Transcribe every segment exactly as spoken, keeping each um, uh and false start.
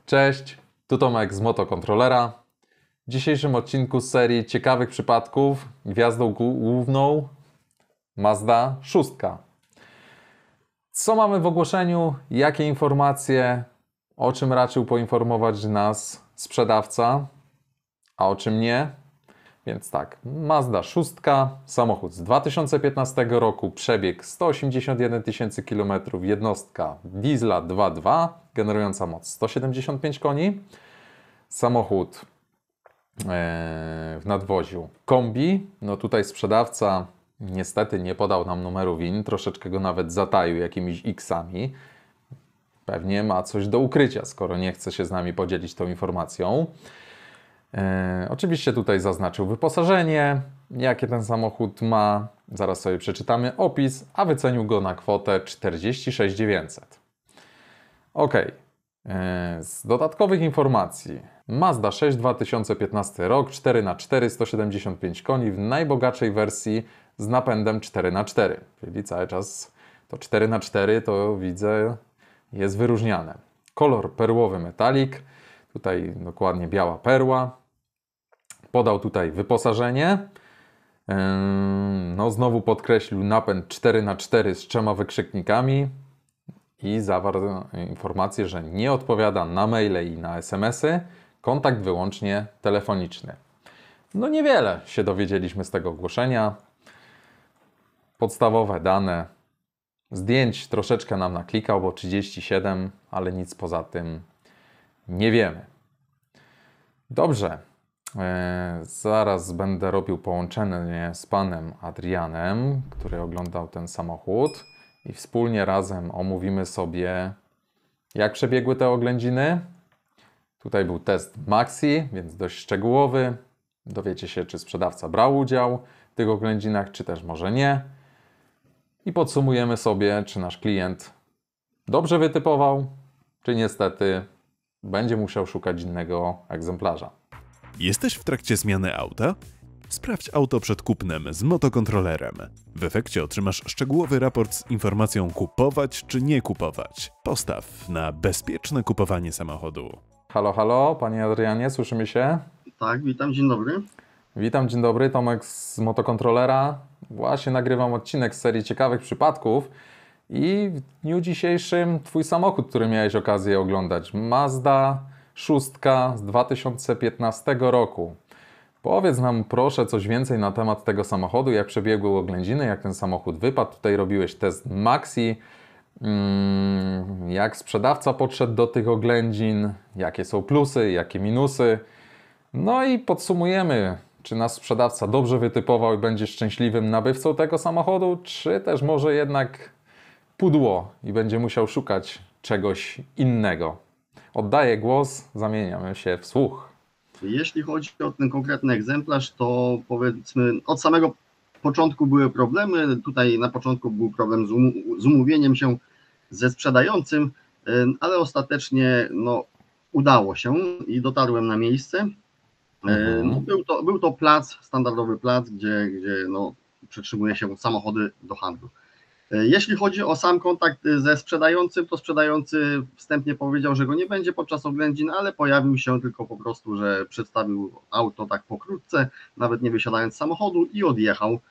Cześć, tu Tomek z Motokontrolera. W dzisiejszym odcinku z serii ciekawych przypadków gwiazdą główną Mazda sześć. Co mamy w ogłoszeniu? Jakie informacje? O czym raczył poinformować nas sprzedawca, a o czym nie? Więc tak, Mazda sześć, samochód z dwa tysiące piętnastego roku, przebieg sto osiemdziesiąt jeden tysięcy kilometrów, jednostka diesla dwa przecinek dwa, generująca moc sto siedemdziesiąt pięć koni. Samochód w nadwoziu kombi. No tutaj sprzedawca niestety nie podał nam numeru V I N, troszeczkę go nawet zataił jakimiś X-ami. Pewnie ma coś do ukrycia, skoro nie chce się z nami podzielić tą informacją. E, oczywiście tutaj zaznaczył wyposażenie, jakie ten samochód ma. Zaraz sobie przeczytamy opis, a wycenił go na kwotę czterdzieści sześć tysięcy dziewięćset. Ok. E, z dodatkowych informacji. Mazda sześć, dwa tysiące piętnasty rok, cztery na cztery, sto siedemdziesiąt pięć koni w najbogatszej wersji z napędem cztery na cztery. Czyli cały czas to cztery na cztery to widzę jest wyróżniane. Kolor perłowy metalik. Tutaj dokładnie biała perła. Podał tutaj wyposażenie. No znowu podkreślił napęd cztery na cztery z trzema wykrzyknikami i zawarł informację, że nie odpowiada na maile i na es em esy. Kontakt wyłącznie telefoniczny. No niewiele się dowiedzieliśmy z tego ogłoszenia. Podstawowe dane. Zdjęć troszeczkę nam naklikał, bo trzydzieści siedem, ale nic poza tym nie wiemy. Dobrze, e, zaraz będę robił połączenie z panem Adrianem, który oglądał ten samochód i wspólnie razem omówimy sobie, jak przebiegły te oględziny. Tutaj był test Maxi, więc dość szczegółowy. Dowiecie się, czy sprzedawca brał udział w tych oględzinach, czy też może nie. I podsumujemy sobie, czy nasz klient dobrze wytypował, czy niestety będzie musiał szukać innego egzemplarza. Jesteś w trakcie zmiany auta? Sprawdź auto przed kupnem z Motokontrolerem. W efekcie otrzymasz szczegółowy raport z informacją kupować czy nie kupować. Postaw na bezpieczne kupowanie samochodu. Halo, halo, panie Adrianie, słyszymy się? Tak, witam, dzień dobry. Witam, dzień dobry, Tomek z Motokontrolera. Właśnie nagrywam odcinek z serii ciekawych przypadków i w dniu dzisiejszym twój samochód, który miałeś okazję oglądać, Mazda sześć z dwa tysiące piętnastego roku. Powiedz nam proszę coś więcej na temat tego samochodu, jak przebiegły oględziny, jak ten samochód wypadł. Tutaj robiłeś test Maxi, jak sprzedawca podszedł do tych oględzin, jakie są plusy, jakie minusy. No i podsumujemy, czy nasz sprzedawca dobrze wytypował i będzie szczęśliwym nabywcą tego samochodu, czy też może jednak pudło i będzie musiał szukać czegoś innego. Oddaję głos, zamieniamy się w słuch. Jeśli chodzi o ten konkretny egzemplarz, to powiedzmy od samego początku były problemy. Tutaj na początku był problem z, um z umówieniem się ze sprzedającym, ale ostatecznie no, udało się i dotarłem na miejsce. Mhm. No, był, to, był to plac, standardowy plac, gdzie, gdzie no, przetrzymuje się samochody do handlu. Jeśli chodzi o sam kontakt ze sprzedającym, to sprzedający wstępnie powiedział, że go nie będzie podczas oględzin, ale pojawił się tylko po prostu, że przedstawił auto tak pokrótce, nawet nie wysiadając z samochodu i odjechał.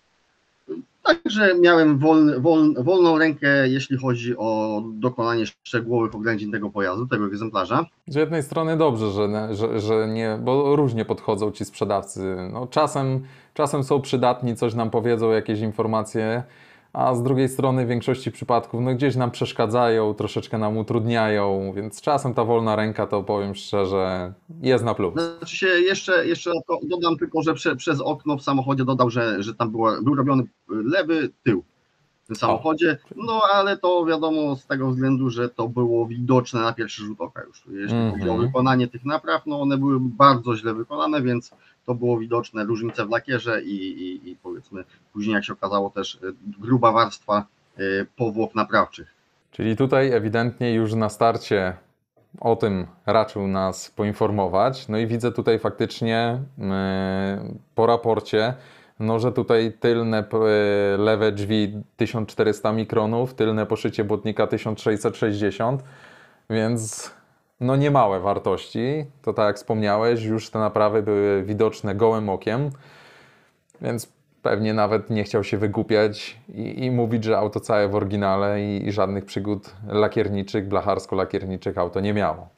Także miałem wolny, woln, wolną rękę, jeśli chodzi o dokonanie szczegółowych oględzin tego pojazdu, tego egzemplarza. Z jednej strony dobrze, że, że, że nie, bo różnie podchodzą ci sprzedawcy. No, czasem, czasem są przydatni, coś nam powiedzą, jakieś informacje, a z drugiej strony w większości przypadków no, gdzieś nam przeszkadzają, troszeczkę nam utrudniają, więc czasem ta wolna ręka, to powiem szczerze, jest na plus. Znaczy się jeszcze, jeszcze dodam tylko, że prze, przez okno w samochodzie dodał, że, że tam była, był robiony lewy tył w tym samochodzie, no ale to wiadomo z tego względu, że to było widoczne na pierwszy rzut oka już. Jeśli mm-hmm. chodzi o wykonanie tych napraw, no one były bardzo źle wykonane, więc to było widoczne, różnice w lakierze i, i, i powiedzmy później jak się okazało też gruba warstwa powłok naprawczych. Czyli tutaj ewidentnie już na starcie o tym raczył nas poinformować. No i widzę tutaj faktycznie yy, po raporcie, no, że tutaj tylne yy, lewe drzwi tysiąc czterysta mikronów, tylne poszycie błotnika tysiąc sześćset sześćdziesiąt, więc no niemałe wartości. To tak jak wspomniałeś, już te naprawy były widoczne gołym okiem, więc pewnie nawet nie chciał się wygłupiać i, i mówić, że auto całe w oryginale i, i żadnych przygód lakierniczych, blacharsko-lakierniczych auto nie miało.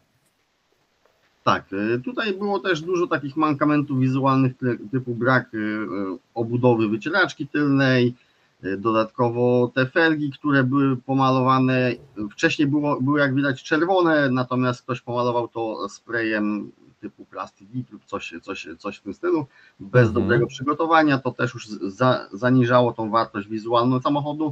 Tak, tutaj było też dużo takich mankamentów wizualnych typu brak obudowy wycieraczki tylnej, dodatkowo te felgi, które były pomalowane, wcześniej było, były jak widać czerwone, natomiast ktoś pomalował to sprayem typu Plastic lub coś, coś, coś w tym stylu, bez Mhm. dobrego przygotowania, to też już za, zaniżało tą wartość wizualną samochodu.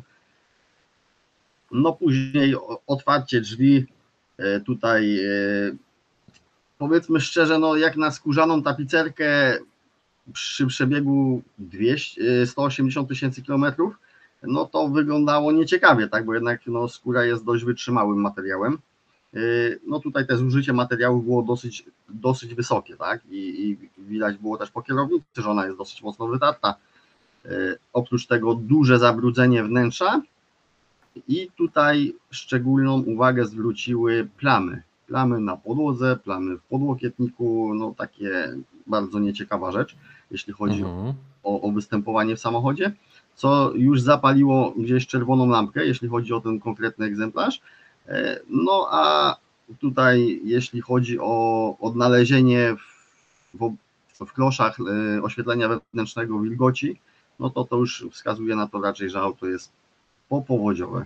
No później otwarcie drzwi, tutaj powiedzmy szczerze, no jak na skórzaną tapicerkę przy przebiegu dwieście, sto osiemdziesiąt tysięcy kilometrów, no to wyglądało nieciekawie, tak, bo jednak no, skóra jest dość wytrzymałym materiałem. No tutaj też zużycie materiału było dosyć, dosyć wysokie, tak, i, i widać było też po kierownicy, że ona jest dosyć mocno wytarta. Oprócz tego duże zabrudzenie wnętrza i tutaj szczególną uwagę zwróciły plamy. Plamy na podłodze, plamy w podłokietniku, no takie bardzo nieciekawa rzecz, jeśli chodzi Mhm. o, o występowanie w samochodzie, co już zapaliło gdzieś czerwoną lampkę, jeśli chodzi o ten konkretny egzemplarz. No a tutaj jeśli chodzi o odnalezienie w, w, w kloszach oświetlenia wewnętrznego wilgoci, no to to już wskazuje na to raczej, że auto jest popowodziowe.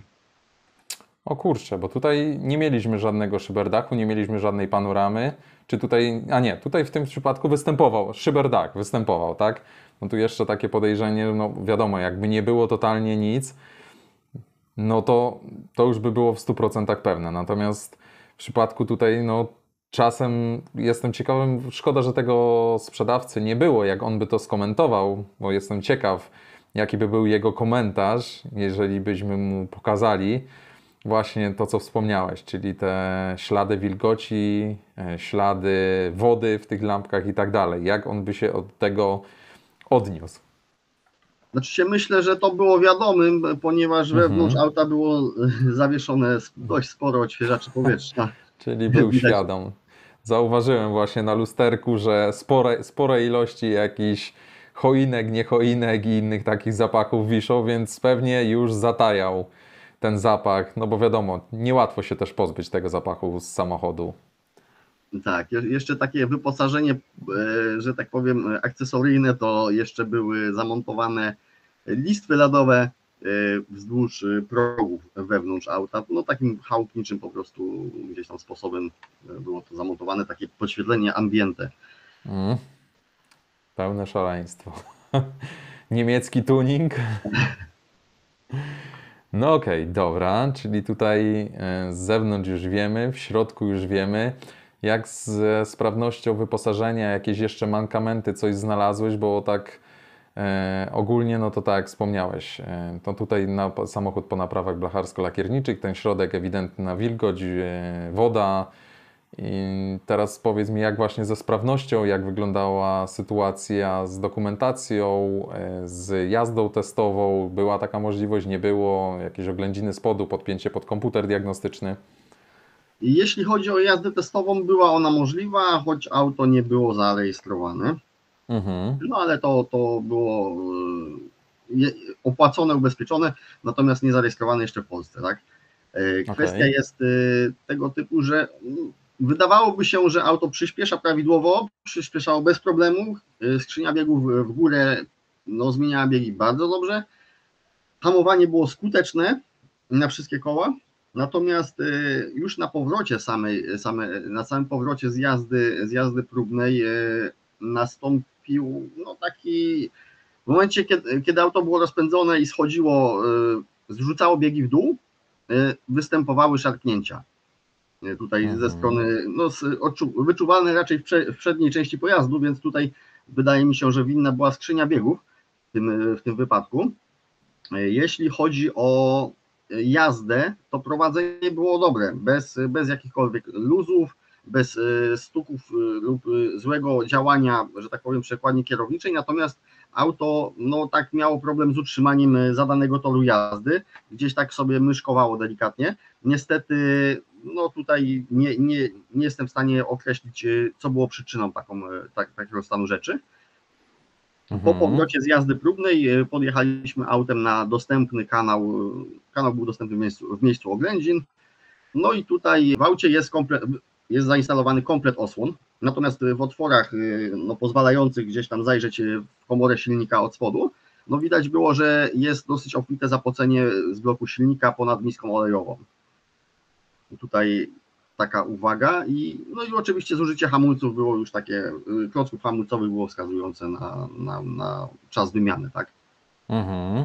O kurczę, bo tutaj nie mieliśmy żadnego szyberdachu, nie mieliśmy żadnej panoramy. Czy tutaj, a nie, tutaj w tym przypadku występował, szyberdach występował, tak? No tu jeszcze takie podejrzenie, no wiadomo, jakby nie było totalnie nic, no to, to już by było w stu procentach pewne. Natomiast w przypadku tutaj, no czasem jestem ciekawym, szkoda, że tego sprzedawcy nie było, jak on by to skomentował, bo jestem ciekaw, jaki by był jego komentarz, jeżeli byśmy mu pokazali właśnie to, co wspomniałeś, czyli te ślady wilgoci, ślady wody w tych lampkach i tak dalej. Jak on by się od tego odniósł? Znaczy się myślę, że to było wiadomym, ponieważ Mhm. wewnątrz auta było zawieszone dość sporo odświeżaczy powietrza. Czyli był Widać. świadom. Zauważyłem właśnie na lusterku, że spore, spore ilości jakichś choinek, niechoinek i innych takich zapachów wiszą, więc pewnie już zatajał ten zapach, no bo wiadomo, niełatwo się też pozbyć tego zapachu z samochodu. Tak, jeszcze takie wyposażenie, że tak powiem, akcesoryjne, to jeszcze były zamontowane listwy LEDowe wzdłuż progów wewnątrz auta, no takim chałupniczym po prostu gdzieś tam sposobem było to zamontowane, takie podświetlenie ambiente. Mm. Pełne szaleństwo. Niemiecki tuning. No okej, okay, dobra, czyli tutaj z zewnątrz już wiemy, w środku już wiemy. Jak z sprawnością wyposażenia, jakieś jeszcze mankamenty, coś znalazłeś, bo tak e, ogólnie, no to tak jak wspomniałeś, e, to tutaj na, samochód po naprawach blacharsko-lakierniczych, ten środek ewidentna wilgoć, e, woda. I teraz powiedz mi, jak właśnie ze sprawnością, jak wyglądała sytuacja z dokumentacją, e, z jazdą testową, była taka możliwość, nie było, jakieś oględziny spodu, podpięcie pod komputer diagnostyczny? Jeśli chodzi o jazdę testową, była ona możliwa, choć auto nie było zarejestrowane. Mhm. No ale to, to było opłacone, ubezpieczone, natomiast nie zarejestrowane jeszcze w Polsce, tak? Kwestia okay. jest tego typu, że wydawałoby się, że auto przyspiesza prawidłowo, przyspieszało bez problemu, skrzynia biegów w górę no, zmieniała biegi bardzo dobrze, hamowanie było skuteczne na wszystkie koła. Natomiast już na powrocie samej, same, na samym powrocie z jazdy, z jazdy próbnej nastąpił no taki, w momencie kiedy, kiedy auto było rozpędzone i schodziło, zrzucało biegi w dół, występowały szarpnięcia. Tutaj mhm. ze strony, no, wyczuwalne raczej w, prze, w przedniej części pojazdu, więc tutaj wydaje mi się, że winna była skrzynia biegów w tym, w tym wypadku. Jeśli chodzi o jazdę, to prowadzenie było dobre, bez, bez jakichkolwiek luzów, bez stuków lub złego działania, że tak powiem, przekładni kierowniczej, natomiast auto no tak miało problem z utrzymaniem zadanego toru jazdy, gdzieś tak sobie myszkowało delikatnie. Niestety no tutaj nie, nie, nie jestem w stanie określić, co było przyczyną taką, tak, takiego stanu rzeczy. Po powrocie z jazdy próbnej podjechaliśmy autem na dostępny kanał, kanał był dostępny w miejscu, w miejscu oględzin, no i tutaj w aucie jest, komplet, jest zainstalowany komplet osłon, natomiast w otworach no, pozwalających gdzieś tam zajrzeć w komorę silnika od spodu, no widać było, że jest dosyć obfite zapocenie z bloku silnika ponad miską olejową. Tutaj taka uwaga i no i oczywiście zużycie hamulców było już takie, klocków hamulcowych było wskazujące na, na, na czas wymiany, tak? Mhm.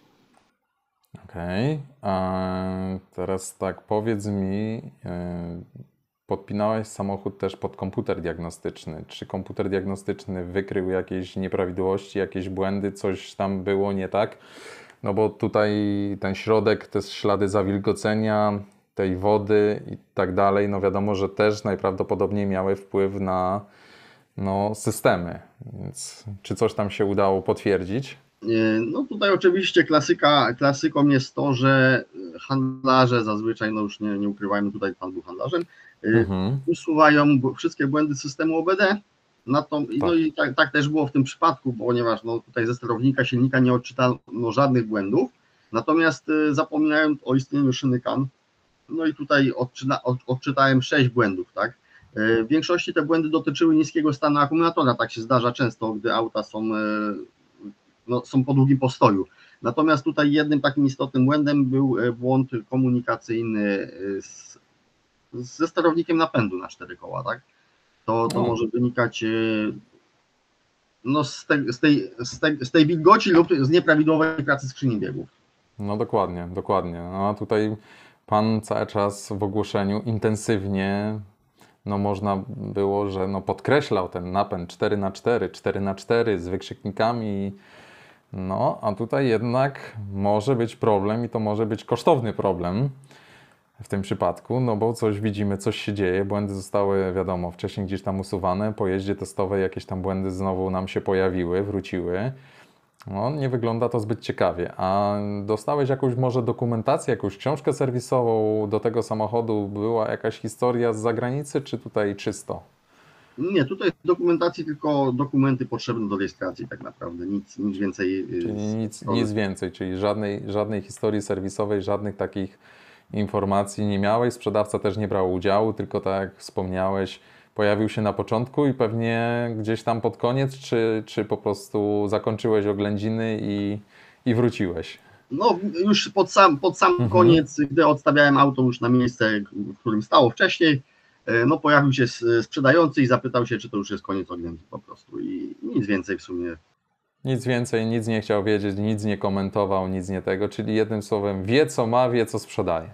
Okej, okay. A teraz tak, powiedz mi, yy, podpinałeś samochód też pod komputer diagnostyczny. Czy komputer diagnostyczny wykrył jakieś nieprawidłowości, jakieś błędy, coś tam było nie tak? No bo tutaj ten środek, te ślady zawilgocenia, tej wody i tak dalej, no wiadomo, że też najprawdopodobniej miały wpływ na no, systemy. Więc czy coś tam się udało potwierdzić? No tutaj oczywiście klasyka, klasyką jest to, że handlarze zazwyczaj, no już nie, nie ukrywajmy, tutaj pan był handlarzem, mhm. usuwają wszystkie błędy systemu O B D. Na to, tak. No i tak, tak też było w tym przypadku, ponieważ no tutaj ze sterownika silnika nie odczytano żadnych błędów, natomiast zapominają o istnieniu szyny K A N. No i tutaj odczyta, od, odczytałem sześć błędów, tak? W większości te błędy dotyczyły niskiego stanu akumulatora, tak się zdarza często, gdy auta są, no, są po długim postoju. Natomiast tutaj jednym takim istotnym błędem był błąd komunikacyjny z, ze sterownikiem napędu na cztery koła, tak? To, to może wynikać no, z, te, z, tej, z, tej, z tej wilgoci lub z nieprawidłowej pracy skrzyni biegów. No dokładnie, dokładnie. No a tutaj pan cały czas w ogłoszeniu intensywnie, no można było, że no podkreślał ten napęd cztery na cztery, cztery na cztery z wykrzyknikami. No, a tutaj jednak może być problem i to może być kosztowny problem w tym przypadku, no bo coś widzimy, coś się dzieje, błędy zostały, wiadomo, wcześniej gdzieś tam usuwane, po jeździe testowej jakieś tam błędy znowu nam się pojawiły, wróciły. No, nie wygląda to zbyt ciekawie. A dostałeś jakąś może dokumentację, jakąś książkę serwisową do tego samochodu? Była jakaś historia z zagranicy, czy tutaj czysto? Nie, tutaj dokumentacji tylko dokumenty potrzebne do rejestracji tak naprawdę, nic, nic więcej. Czyli nic, nic więcej, czyli żadnej, żadnej historii serwisowej, żadnych takich informacji nie miałeś, sprzedawca też nie brał udziału, tylko tak jak wspomniałeś, pojawił się na początku i pewnie gdzieś tam pod koniec, czy, czy po prostu zakończyłeś oględziny i, i wróciłeś? No już pod sam, pod sam mhm. koniec, gdy odstawiałem auto już na miejsce, w którym stało wcześniej, no pojawił się sprzedający i zapytał się, czy to już jest koniec oględzin po prostu i nic więcej w sumie. Nic więcej, nic nie chciał wiedzieć, nic nie komentował, nic nie tego, czyli jednym słowem wie co ma, wie co sprzedaje.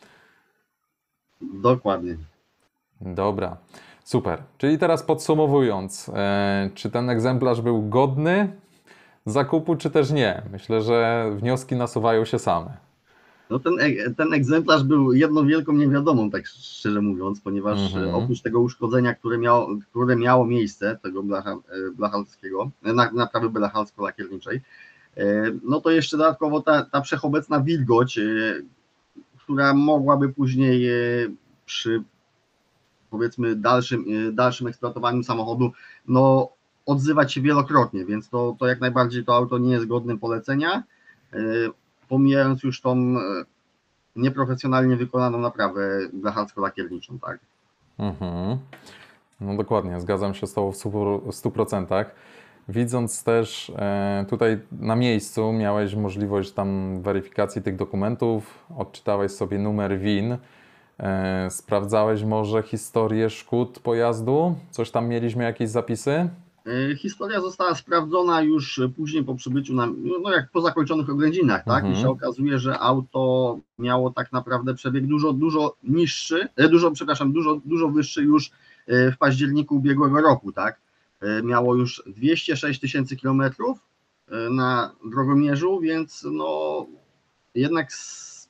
Dokładnie. Dobra, super. Czyli teraz podsumowując, e, czy ten egzemplarz był godny zakupu, czy też nie? Myślę, że wnioski nasuwają się same. No ten, ten egzemplarz był jedną wielką niewiadomą, tak szczerze mówiąc, ponieważ mhm. oprócz tego uszkodzenia, które miało, które miało miejsce, tego blacha, blachalskiego, na, naprawy blachalsko-lakierniczej, no to jeszcze dodatkowo ta, ta wszechobecna wilgoć, która mogłaby później przy powiedzmy dalszym, dalszym eksploatowaniu samochodu, no odzywać się wielokrotnie, więc to, to jak najbardziej to auto nie jest godnym polecenia, pomijając już tą nieprofesjonalnie wykonaną naprawę blacharsko-lakierniczą, tak? Mhm. No dokładnie, zgadzam się z Tobą w stu procentach. Widząc też e, tutaj na miejscu miałeś możliwość tam weryfikacji tych dokumentów, odczytałeś sobie numer V I N, e, sprawdzałeś może historię szkód pojazdu? Coś tam mieliśmy, jakieś zapisy? Historia została sprawdzona już później po przybyciu, na, no jak po zakończonych oględzinach, tak? Mhm. I się okazuje, że auto miało tak naprawdę przebieg dużo, dużo niższy, dużo, przepraszam, dużo, dużo wyższy już w październiku ubiegłego roku, tak? Miało już dwieście sześć tysięcy kilometrów na drogomierzu, więc no jednak z,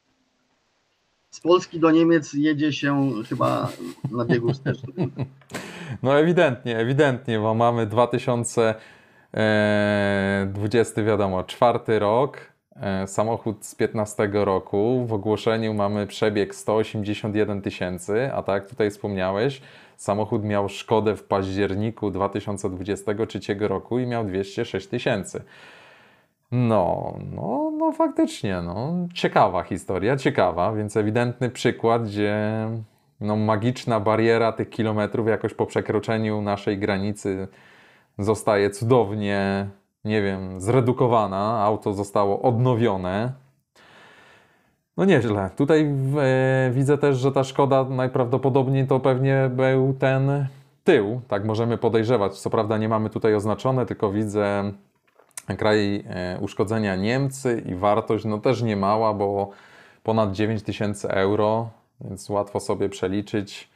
z Polski do Niemiec jedzie się chyba na biegu wstecznym. No ewidentnie, ewidentnie, bo mamy dwa tysiące dwudziesty, wiadomo, czwarty rok, e, samochód z piętnastego roku. W ogłoszeniu mamy przebieg sto osiemdziesiąt jeden tysięcy, a tak jak tutaj wspomniałeś, samochód miał Szkodę w październiku dwa tysiące dwudziestego trzeciego roku i miał dwieście sześć tysięcy. No, no, no faktycznie, no, ciekawa historia, ciekawa, więc ewidentny przykład, gdzie no, magiczna bariera tych kilometrów jakoś po przekroczeniu naszej granicy zostaje cudownie, nie wiem, zredukowana, auto zostało odnowione. No nieźle. Tutaj e, widzę też, że ta Szkoda najprawdopodobniej to pewnie był ten tył, tak możemy podejrzewać. Co prawda nie mamy tutaj oznaczone, tylko widzę kraj e, uszkodzenia Niemcy i wartość no też nie mała, bo ponad dziewięć tysięcy euro, więc łatwo sobie przeliczyć,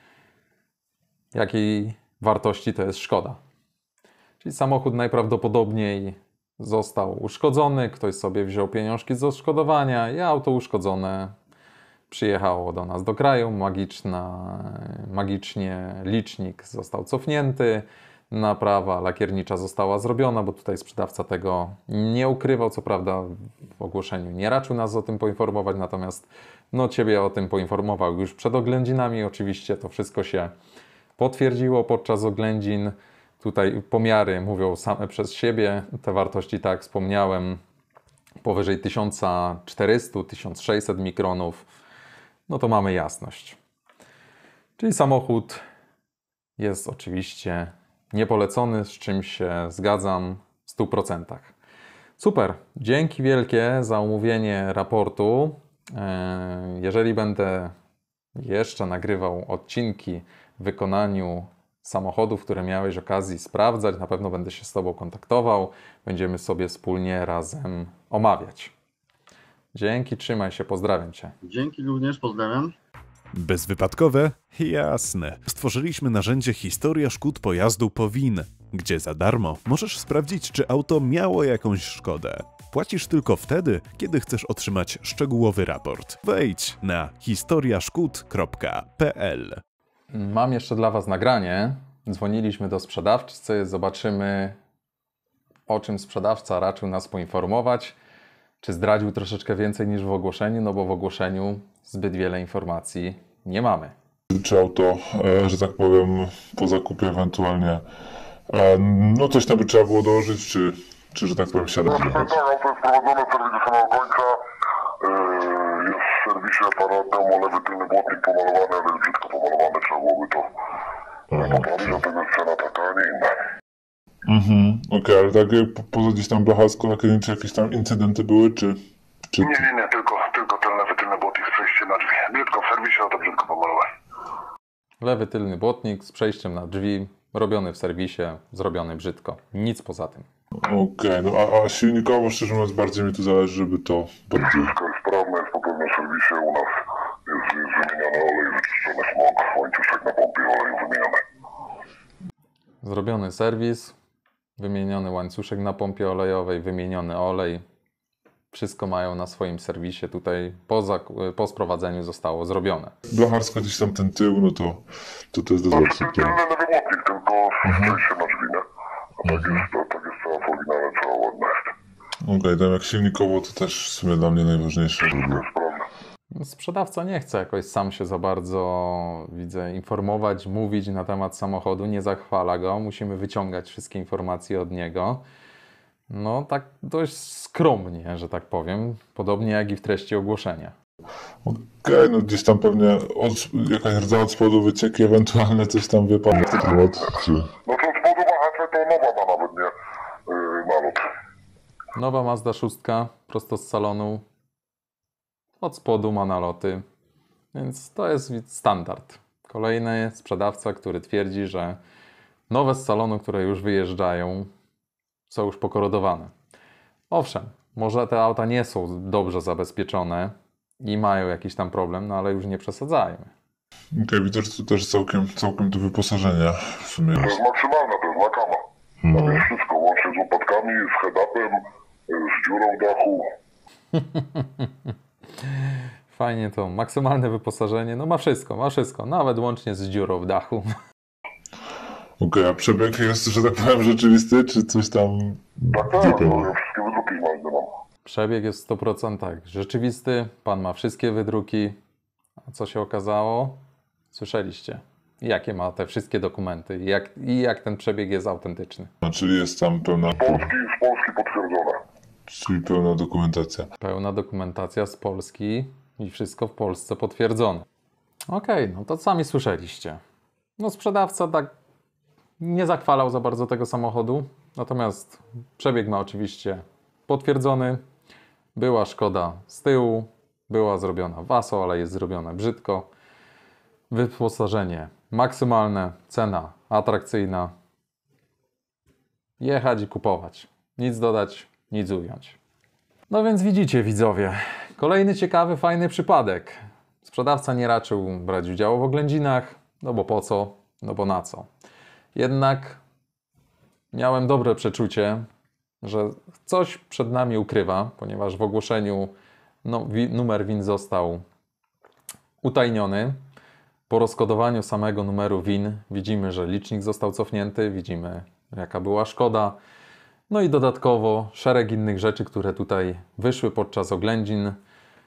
jakiej wartości to jest Szkoda. Czyli samochód najprawdopodobniej został uszkodzony, ktoś sobie wziął pieniążki z odszkodowania i auto uszkodzone przyjechało do nas do kraju, magiczna, magicznie licznik został cofnięty, naprawa lakiernicza została zrobiona, bo tutaj sprzedawca tego nie ukrywał, co prawda w ogłoszeniu nie raczył nas o tym poinformować, natomiast no Ciebie o tym poinformował już przed oględzinami, oczywiście to wszystko się potwierdziło podczas oględzin. Tutaj pomiary mówią same przez siebie. Te wartości, tak jak wspomniałem, powyżej tysiąc czterysta do tysiąc sześćset mikronów. No to mamy jasność. Czyli samochód jest oczywiście niepolecony, z czym się zgadzam w stu procentach. Super. Dzięki wielkie za omówienie raportu. Jeżeli będę jeszcze nagrywał odcinki w wykonaniu samochodów, które miałeś okazji sprawdzać, na pewno będę się z Tobą kontaktował. Będziemy sobie wspólnie razem omawiać. Dzięki, trzymaj się, pozdrawiam Cię. Dzięki również, pozdrawiam. Bezwypadkowe? Jasne. Stworzyliśmy narzędzie Historia szkód pojazdu Powin, gdzie za darmo możesz sprawdzić, czy auto miało jakąś szkodę. Płacisz tylko wtedy, kiedy chcesz otrzymać szczegółowy raport. Wejdź na historia szkód kropka p l. Mam jeszcze dla Was nagranie. Dzwoniliśmy do sprzedawcy, zobaczymy, o czym sprzedawca raczył nas poinformować. Czy zdradził troszeczkę więcej niż w ogłoszeniu, no bo w ogłoszeniu zbyt wiele informacji nie mamy. Czy auto, że tak powiem, po zakupie ewentualnie, no coś tam by trzeba było dołożyć, czy, czy że tak powiem, siadać? Tak, auto jest prowadzone serwis do samego końca. Jest w serwisie parę demo, lewy tylny błotnik pomalowany, ale jest brzydko pomalowany, trzeba byłoby to poprawić, dlatego jest cena taka, a nie inna. Mhm, okej, okay, ale tak po, poza gdzieś tam blachacką, jakieś, jakieś tam incydenty były, czy... czy... Nie, nie, nie, tylko, tylko ten lewy tylny błotnik z przejściem na drzwi. Brzydko w serwisie, ale to brzydko pomalowane. Lewy tylny błotnik z przejściem na drzwi, robiony w serwisie, zrobiony brzydko. Nic poza tym. Okej, okay, no a, a silnikowo, szczerze mówiąc, bardziej mi tu zależy, żeby to... Bardziej... Wszystko jest sprawne, jest po pewnym serwisie, u nas jest, jest wymieniony olej, wyczyszczony smog, łańcuszek na pompie oleju wymieniony. Zrobiony serwis, wymieniony łańcuszek na pompie olejowej, wymieniony olej. Wszystko mają na swoim serwisie. Tutaj po, po sprowadzeniu zostało zrobione. Blacharsko gdzieś tam ten tył, no to to, to jest do zobaczenia. To jest lewy błotnik, tylko przejście na drzwi, nie? A tak jest, to, tak jest cała oryginalna, cała ładna jest. Okej, okay, tam jak silnikowo to też w sumie dla mnie najważniejsze. Wszystko jest sprawne. Sprzedawca nie chce jakoś sam się za bardzo, widzę, informować, mówić na temat samochodu, nie zachwala go, musimy wyciągać wszystkie informacje od niego. No tak dość skromnie, że tak powiem, podobnie jak i w treści ogłoszenia. Okej, okay, no gdzieś tam pewnie od, jakaś rdza od spodu wycieki, ewentualnie coś tam wypadnie. No to od spodu machacze to nowa ma nawet, nie? Yy, nalot. Nowa Mazda szóstka, prosto z salonu. Od spodu ma naloty, więc to jest standard. Kolejny sprzedawca, który twierdzi, że nowe z salonu, które już wyjeżdżają, są już pokorodowane. Owszem, może te auta nie są dobrze zabezpieczone i mają jakiś tam problem, no ale już nie przesadzajmy. Okej, okay, widzę, że tu też całkiem, całkiem do wyposażenia w sumie. To jest maksymalna, to jest nakama. No. Tam jest wszystko, łącznie z łopatkami, z head-upem, z dziurą w dachu. Fajnie to, maksymalne wyposażenie, no ma wszystko, ma wszystko, nawet łącznie z dziurą w dachu. Okej, okay, a przebieg jest, że tak powiem, rzeczywisty, czy coś tam... Tak, tak, no, ja wszystkie wydruki z Mazdy mam. Przebieg jest w stu procentach rzeczywisty. Pan ma wszystkie wydruki. A co się okazało? Słyszeliście. Jakie ma te wszystkie dokumenty i jak, i jak ten przebieg jest autentyczny. No, czyli jest tam pełna, Z Polski, z Polski potwierdzone. czyli pełna dokumentacja. Pełna dokumentacja z Polski i wszystko w Polsce potwierdzone. Okej, no to sami słyszeliście. No sprzedawca tak nie zachwalał za bardzo tego samochodu, natomiast przebieg ma oczywiście potwierdzony. Była szkoda z tyłu, była zrobiona waso, ale jest zrobione brzydko. Wyposażenie maksymalne, cena atrakcyjna. Jechać i kupować. Nic dodać, nic ująć. No więc widzicie, widzowie, kolejny ciekawy, fajny przypadek. Sprzedawca nie raczył brać udziału w oględzinach, no bo po co, no bo na co. Jednak miałem dobre przeczucie, że coś przed nami ukrywa, ponieważ w ogłoszeniu no, wi- numer W I N został utajniony. Po rozkodowaniu samego numeru W I N widzimy, że licznik został cofnięty, widzimy jaka była szkoda. No i dodatkowo szereg innych rzeczy, które tutaj wyszły podczas oględzin, yy,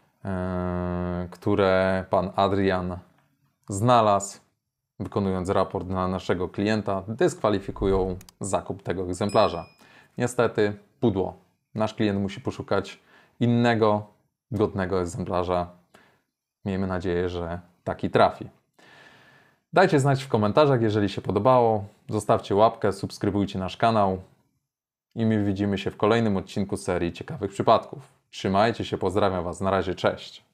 które pan Adrian znalazł, wykonując raport na naszego klienta, dyskwalifikują zakup tego egzemplarza. Niestety pudło. Nasz klient musi poszukać innego, godnego egzemplarza. Miejmy nadzieję, że taki trafi. Dajcie znać w komentarzach, jeżeli się podobało. Zostawcie łapkę, subskrybujcie nasz kanał. I my widzimy się w kolejnym odcinku serii ciekawych przypadków. Trzymajcie się, pozdrawiam Was. Na razie, cześć.